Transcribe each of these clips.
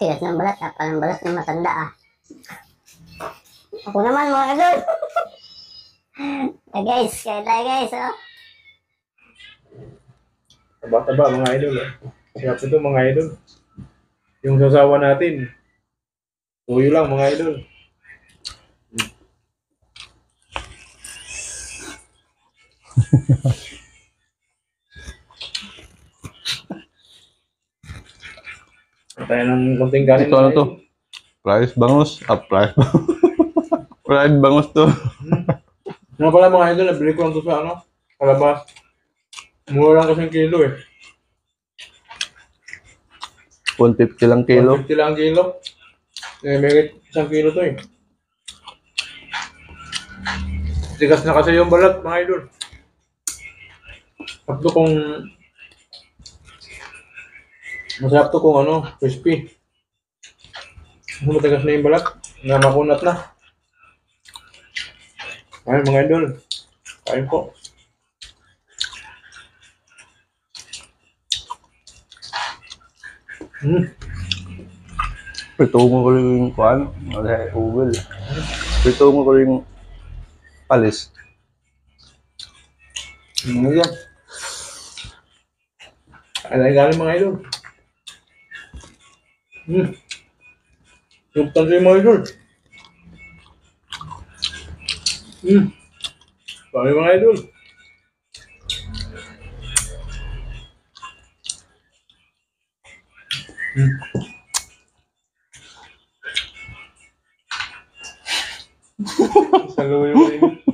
Tigas ng balat, parang balat ng matanda ah. Ako naman mga idol. Guys, kaya tayo guys oh. Taba-taba mga idol. Sarap ito mga idol. Yung sasawa natin. Tuyo lang mga idol. Tayo ng konting kanin. Ito ano to? Fried bangus. Fried bangus. Fried bangus to. Nga pala mga idol, nabili ko lang to sa ano, kalabas. Mura lang kasi kilo eh. 150 lang kilo. 150 lang kilo. Eh, may 1 kilo to eh. Tigas na kasi yung balat mga idol. Masarap to kung masarap to kung ano, crispy. Matigas na yung balat, na makunat na. Ayun mga idol, kain po. Prito mo ko rin yung kuhan. Wala ugol. Prito mo ko rin yung palis. Ano yan? Alay galing mga idol. Yung tanso yung mga idol. Kami mga idol. Saluyo yung mga idol.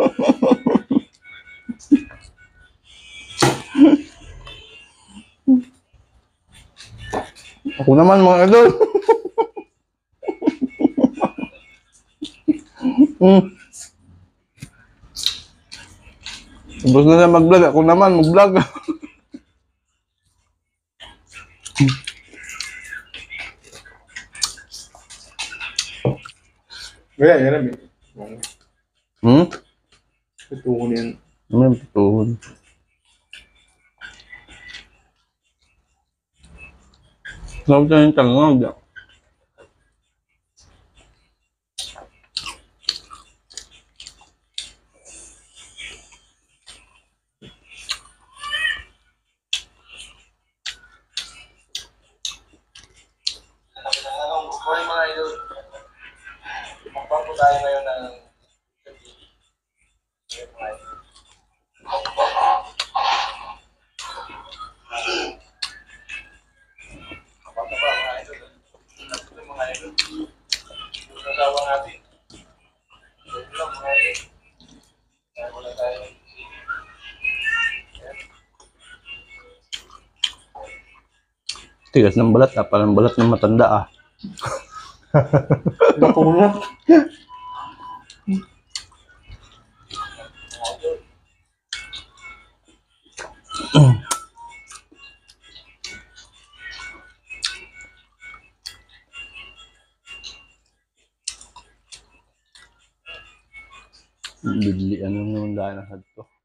Ako naman mga idol. Tapos na siya mag-vlog. Ako naman mag-vlog. Kaya yan namin. Ito ko na yan. May pituhon. Lawag na yung tangang. Morning mga idol. Mukbang po tayo ngayon ng mga idol. Yung nasawa natin. Ito lang mga idol. Kaya wala tayo. Tigas ng balat. Parang balat ng matanda ah. Nakunat. Bibili ano yung daan na to.